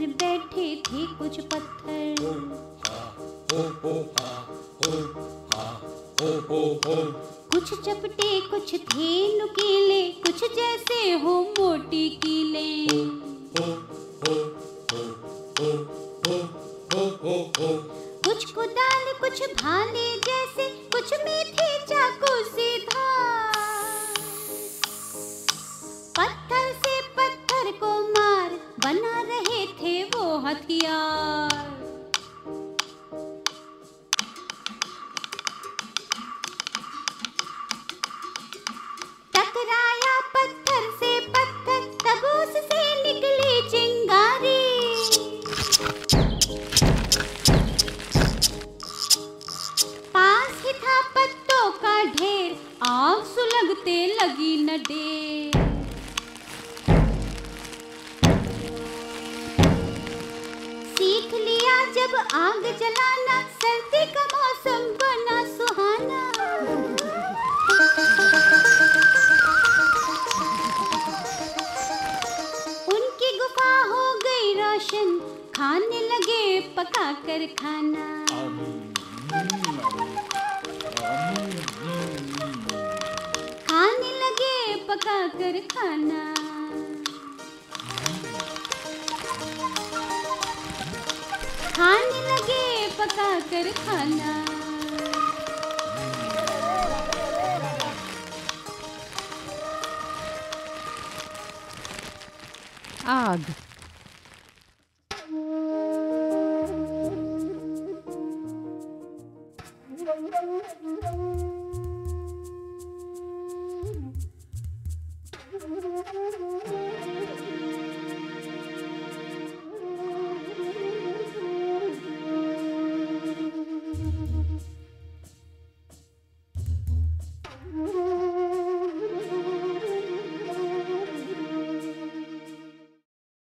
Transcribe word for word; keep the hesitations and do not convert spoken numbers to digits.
बैठे थे कुछ पत्थर। हो हा हो हो हा हो हा हो हो हो। कुछ चपटे कुछ थे नुकीले, कुछ जैसे हो मोटी कीले। हो हो हो हो हो हो हो हो हो। कुछ कुदाल कुछ भाले जैसे, कुछ में थे चाकू से धार। पत्थर से पत्थर को मार बना रहे थे वो हथियार। टकराया पत्थर से पत्थर, तब उससे निकली चिंगारी। पास ही था पत्तों का ढेर, आग सुलगते लगी न देर। सीख लिया जब आग जलाना, सर्दी का मौसम बना सुहाना। उनकी गुफा हो गई रोशन, खाने लगे पका कर खाना। खाने लगे पका कर खाना। खाने लगे पका कर खाना। आग